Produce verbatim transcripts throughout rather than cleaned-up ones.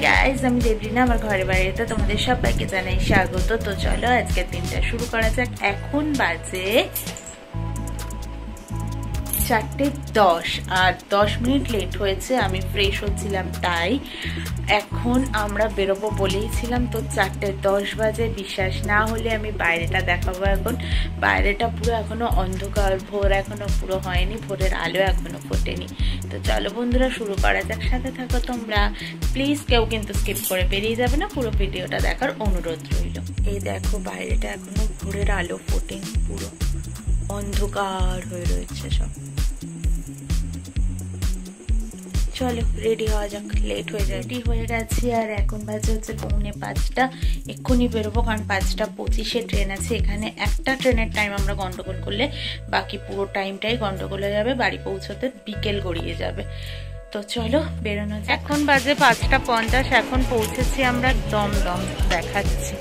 Guys, আমি দেবরিনা, আমার ঘরে বাড়িতে তোমাদের সবাইকে জানাই স্বাগত। তো চলো আজকের দিনটা শুরু করা যাক। এখন বাজে চারটে দশ আর দশ মিনিট লেট হয়েছে, আমি ফ্রেশ হচ্ছিলাম তাই। এখন আমরা বেরোবো বলেইছিলাম, তো চারটে দশ বাজে। বিশ্বাস না হলে আমি বাইরেটা দেখাবো। এখন বাইরেটা পুরো এখনো অন্ধকার, ভোর এখনো পুরো হয়নি, ভোরের আলো এখনো ফোটেনি। তো চলো বন্ধুরা শুরু করা যাক, সাথে থাকো তোমরা। প্লিজ কেউ কিন্তু স্কিপ করে বেরিয়ে যাবে না, পুরো ভিডিওটা দেখার অনুরোধ রইল। এই দেখো বাইরেটা এখনো ভোরের আলো ফোটেনি, পুরো অন্ধকার হয়ে রয়েছে সব। চলো রেডি হওয়া যাক, লেট হয়ে যায়। রেডি হয়ে গেছি আর এখন বাজে হচ্ছে পৌনে পাঁচটা। এক্ষুনি বেরোবো, কারণ পাঁচটা পঁচিশে ট্রেন আছে। এখানে একটা ট্রেনের টাইম আমরা গন্ডগোল করলে বাকি পুরো টাইমটাই গন্ডগোল হয়ে যাবে, বাড়ি পৌঁছতে বিকেল গড়িয়ে যাবে। তো চলো বেরোনো যাক। এখন বাজে পাঁচটা পঞ্চাশ, এখন পৌঁছেছি আমরা দমদম। দেখাচ্ছি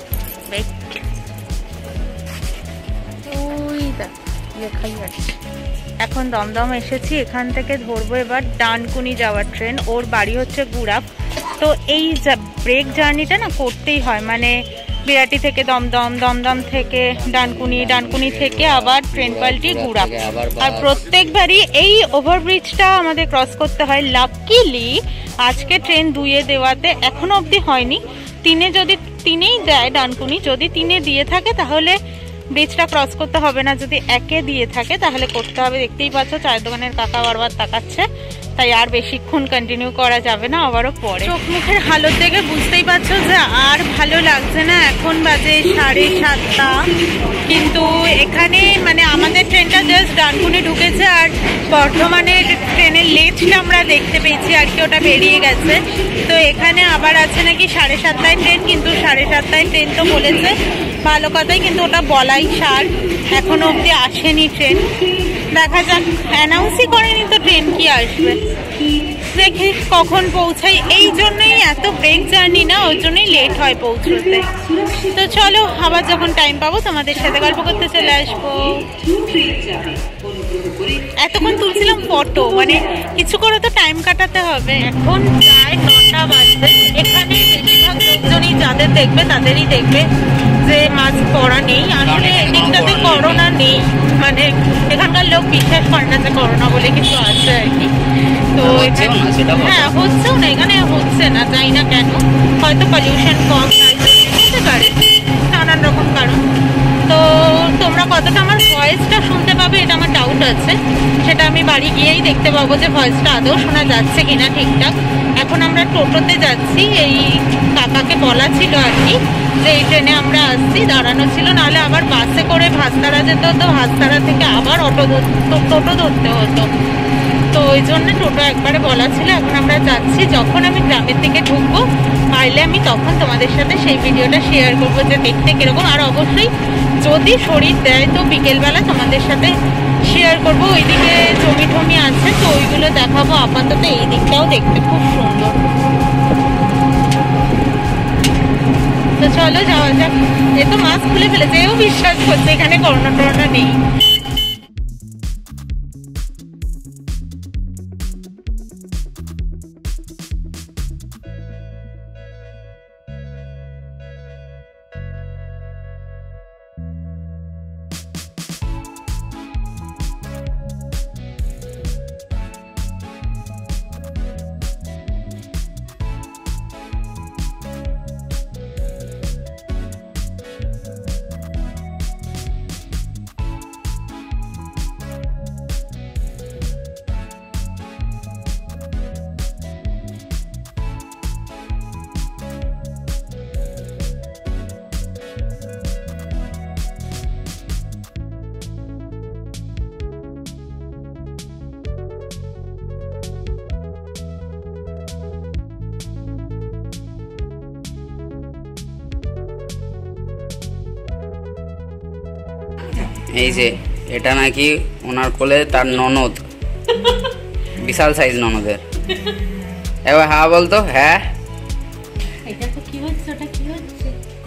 ওই দেখ লেখাই আছে। এখন দমদম এসেছি, এখান থেকে ধরবো এবার ডানকুনি যাওয়ার ট্রেন। ওর বাড়ি হচ্ছে গুড়াপ। তো এই ব্রেক জার্নিটা না করতেই হয়, মানে বিরাটি থেকে দমদম, দমদম থেকে ডানকুনি, ডানকুনি থেকে আবার ট্রেন পাল্টি গুড়াপ। আর প্রত্যেকবারই এই ওভারব্রিজটা আমাদের ক্রস করতে হয়। লাকিলি আজকে ট্রেন দুইয়ে দেওয়াতে এখনো অবধি হয়নি। তিনে যদি তিনেই দেয় ডানকুনি, যদি তিনে দিয়ে থাকে তাহলে ব্রিজটা ক্রস করতে হবে না, যদি একে দিয়ে থাকে তাহলে করতে হবে। দেখতেই পাচ্ছ চায়ের দোকানের কাকা বারবার তাকাচ্ছে, তাই আর বেশিক্ষণ কন্টিনিউ করা যাবে না, আবারও পরে। চোখ মুখের হালত দেখে বুঝতেই পারছো যে আর ভালো লাগছে না। এখন বাজে সাড়ে সাতটা, কিন্তু এখানে মানে আমাদের ট্রেনটা জাস্ট ডানকুনি ঢুকেছে আর বর্ধমানের ট্রেনের লেটটা আমরা দেখতে পেয়েছি আর কি, ওটা বেরিয়ে গেছে। তো এখানে আবার আছে নাকি সাড়ে সাতটায় ট্রেন, কিন্তু সাড়ে সাতটায় ট্রেন তো বলেছে ভালো কথাই, কিন্তু ওটা বলাই সার, এখনো অবধি আসেনি ট্রেন। দেখা যাক, অ্যানাউন্সই করেনি তো ট্রেন কি আসবে, দেখি কখন পৌঁছাই। এই জন্যই এত ব্রেক জার্নি না, ওর জন্যই লেট হয় পৌঁছতে। তো চলো আবার যখন টাইম পাবো তোমাদের সাথে গল্প করতে চলে আসবো। এতক্ষণ তুলছিলাম ফটো, মানে কিছু করে তো টাইম কাটাতে হবে। এখন প্রায় নটা বাজবে। এখানে বেশিরভাগ লোকজনই যাদের দেখবে তাদেরই দেখবে যে মাস্ক পরা নেই। আসলে এদিকটাতে করোনা নেই, মানে এখানকার লোক বিশ্বাস করে না যে করোনা বলে কিছু আছে আর কি। তো হ্যাঁ হচ্ছেও না, এখানে হচ্ছে না, জানি না কেন, হয়তো পলিউশন কম হতে পারে, নানান রকম কারণ। তো তোমরা কতটা আমার ভয়েসটা শুনতে পাবে এটা আমার ডাউট আছে, সেটা আমি বাড়ি গিয়েই দেখতে পাবো যে ভয়েসটা আদৌ শোনা যাচ্ছে কিনা ঠিকঠাক। এখন আমরা টোটোতে যাচ্ছি, এই কাকাকে বলা ছিল আর কি যে এই ট্রেনে আমরা আসছি, দাঁড়ানো ছিল, নাহলে আবার বাসে করে ভাস্তারা যেতে হতো, ভাস্তারা থেকে আবার অটো টোটো ধরতে হতো। তো ওই জন্য টোটো একবারে বলা ছিল। এখন আমরা যাচ্ছি, যখন আমি গ্রামের দিকে ঢুকবো পারলে আমি তখন তোমাদের সাথে সেই ভিডিওটা শেয়ার করবো যে দেখতে কিরকম। আর অবশ্যই যদি শরীর দেয় তো বিকেলবেলা তোমাদের সাথে শেয়ার করবো। ওইদিকে জমি টমি আছে তো ওইগুলো দেখাবো। আপাতত এই দিকটাও দেখতে খুব সুন্দর। তো চলো যাওয়া যাক। এ তো মাস্ক খুলে ফেলেছে, এও বিশ্বাস করছে এখানে করোনা টরোনা নেই। এই যে এটা নাকি ওনার কোলে তার ননদ, বিশাল সাইজ ননদের। এবার হ্যাঁ বলতো। হ্যাঁ এটা তো কি হচ্ছে, ওটা কি হচ্ছে?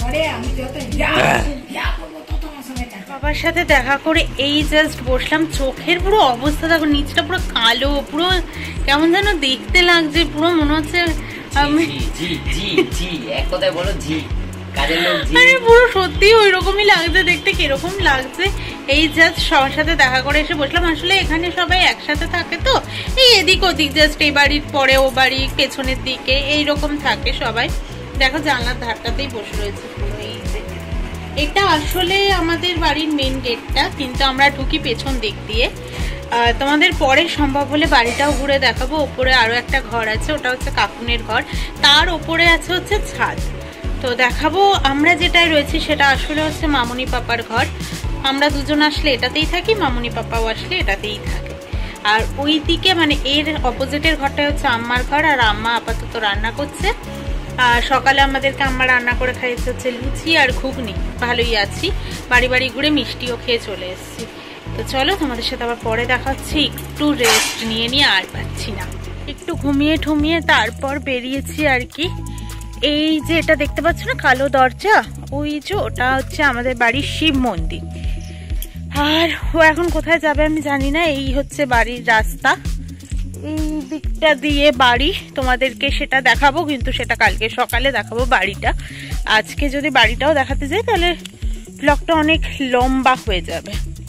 বাবার সাথে দেখা করে এই জাস্ট বসলাম। চোখের পুরো অবস্থা দেখো, নিচটা পুরো কালো, পুরো কেমন যেন দেখতে লাগছে, পুরো মনে হচ্ছে আমি জি জি জি এক কথায় বলো জি, কাজের লোক জি। আরে পুরো সত্যি ওই রকমই লাগছে দেখতে। কিরকম লাগছে, এই জাস্ট সবার সাথে দেখা করে এসে বসলাম। আসলে এখানে সবাই একসাথে থাকে তো, এই এদিক ওদিক জাস্ট এই বাড়ির পরে ও বাড়ি পেছনের দিকে এইরকম থাকে সবাই। দেখো জানলার ধারটাতেই বসে রয়েছে পুরো। এই যে এটা আসলে আমাদের বাড়ির মেন গেটটা, কিন্তু আমরা ঢুকি পেছন দিক দিয়ে। তোমাদের পরে সম্ভব হলে বাড়িটাও ঘুরে দেখাবো। ওপরে আরো একটা ঘর আছে, ওটা হচ্ছে কাকুনের ঘর, তার ওপরে আছে হচ্ছে ছাদ। তো দেখাবো। আমরা যেটাই রয়েছি সেটা আসলে হচ্ছে মামুনি পাপার ঘর। আমরা দুজন আসলে এটাতেই থাকি, মামুনি পাপাও আসলে এটাতেই থাকে। আর ওই দিকে মানে এর অপোজিটের ঘরটা হচ্ছে আম্মার ঘর, আর আম্মা আপাতত রান্না করছে। আর সকালে আমাদেরকে আম্মা রান্না করে খাইয়েছে হচ্ছে লুচি আর ঘুগনি। ভালোই আছি, বাড়ি বাড়ি ঘুরে মিষ্টিও খেয়ে চলে এসেছি। তো চলো তোমাদের সাথে আবার পরে দেখা হচ্ছে। একটু রেস্ট নিয়ে নিয়ে আর পাচ্ছি না, একটু ঘুমিয়ে ঠুমিয়ে তারপর বেরিয়েছি আর কি। এই যে এটা দেখতে পাচ্ছ না কালো দরজা, ওই যে ওটা হচ্ছে আমাদের বাড়ির শিব মন্দির। আর ও এখন কোথায় যাবে আমি জানি না। এই হচ্ছে বাড়ির রাস্তা, এই দিকটা দিয়ে বাড়ি। তোমাদেরকে সেটা দেখাবো, কিন্তু সেটা কালকে সকালে দেখাবো বাড়িটা। আজকে যদি বাড়িটাও দেখাতে যাই তাহলে ব্লগটা অনেক লম্বা হয়ে যাবে।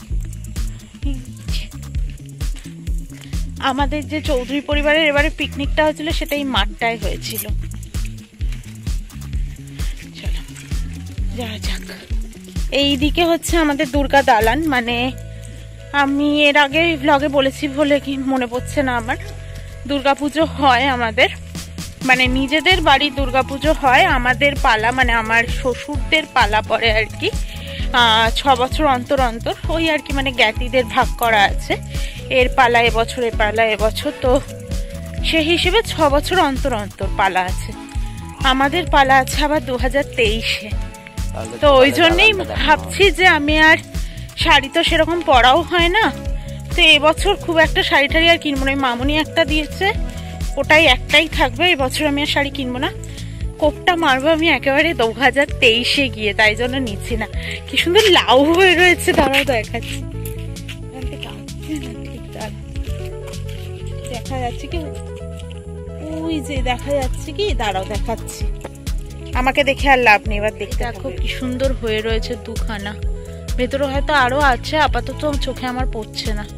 আমাদের যে চৌধুরী পরিবারের এবারে পিকনিকটা হয়েছিল সেটা এই মাঠটায় হয়েছিল। চলো যাওয়া যাক। এইদিকে হচ্ছে আমাদের দুর্গা দালান, মানে আমি এর আগে ভ্লগে বলেছি বলে কি মনে পড়ছে না আমার। দুর্গাপুজো হয় আমাদের, মানে নিজেদের বাড়ি দুর্গাপুজো হয়। আমাদের পালা মানে আমার শ্বশুরদের পালা পরে আর কি ছ বছর অন্তর অন্তর, ওই আর কি মানে জ্ঞাতিদের ভাগ করা আছে। এর পালা এবছর, এর পালা এবছর, তো সেই হিসেবে ছ বছর অন্তর অন্তর পালা আছে। আমাদের পালা আছে আবার দু হাজার তেইশে। তো ওই জন্যেই ভাবছি যে আমি আর শাড়ি তো সেরকম পরাও হয় না, তো এবছর খুব একটা শাড়ি টাড়ি আর কিনবো না। মামুনি একটা দিয়েছে, ওটাই একটাই থাকবে। এবছর আমি আর শাড়ি কিনবো না, কোপটা মারবো আমি একেবারে দু হাজার তেইশে গিয়ে, তাই জন্য নিচ্ছি না। কি সুন্দর লাউ হয়ে রয়েছে, দাঁড়াও দেখাচ্ছি। দেখা যাচ্ছে কি, ওই যে দেখা যাচ্ছে কি, দাঁড়াও দেখাচ্ছি। আমাকে দেখে আর লাভ নেই, এবার দেখতে দেখো কি সুন্দর হয়ে রয়েছে দুখানা। ভেতরে হয়তো আরো আছে, আপাতত চোখে আমার পড়ছে না।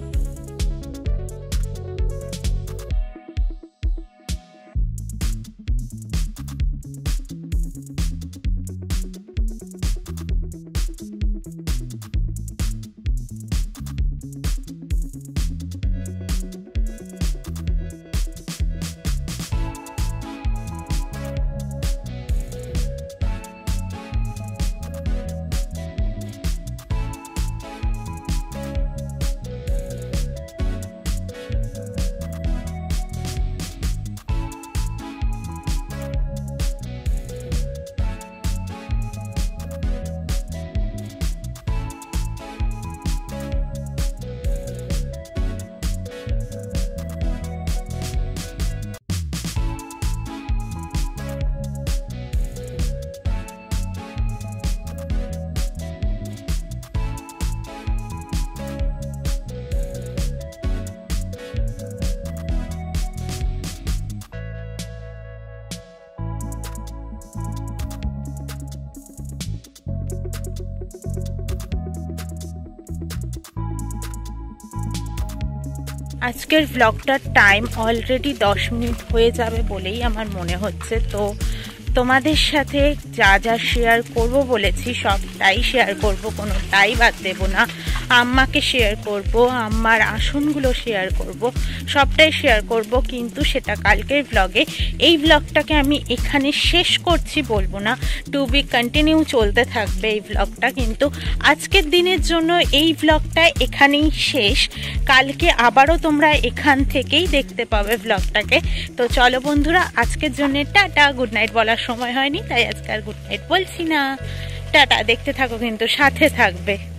আজকের ব্লগটার টাইম অলরেডি দশ মিনিট হয়ে যাবে বলেই আমার মনে হচ্ছে। তো তোমাদের সাথে যা যা শেয়ার করব বলেছি সবটাই শেয়ার করব, কোনোটাই বাদ দেব না। আম্মাকে শেয়ার করব, আম্মার আসনগুলো শেয়ার করব, সবটাই শেয়ার করব, কিন্তু সেটা কালকের ব্লগে। এই ব্লগটাকে আমি এখানে শেষ করছি বলবো না, টু বি কন্টিনিউ চলতে থাকবে এই ব্লগটা। কিন্তু আজকের দিনের জন্য এই ব্লগটা এখানেই শেষ। কালকে আবারও তোমরা এখান থেকেই দেখতে পাবে ব্লগটাকে। তো চলো বন্ধুরা, আজকের জন্য টাটা। গুড নাইট বলার সময় হয়নি, তাই আজকে আর গুড নাইট বলছি না। টাটা, দেখতে থাকো কিন্তু সাথে থাকবে।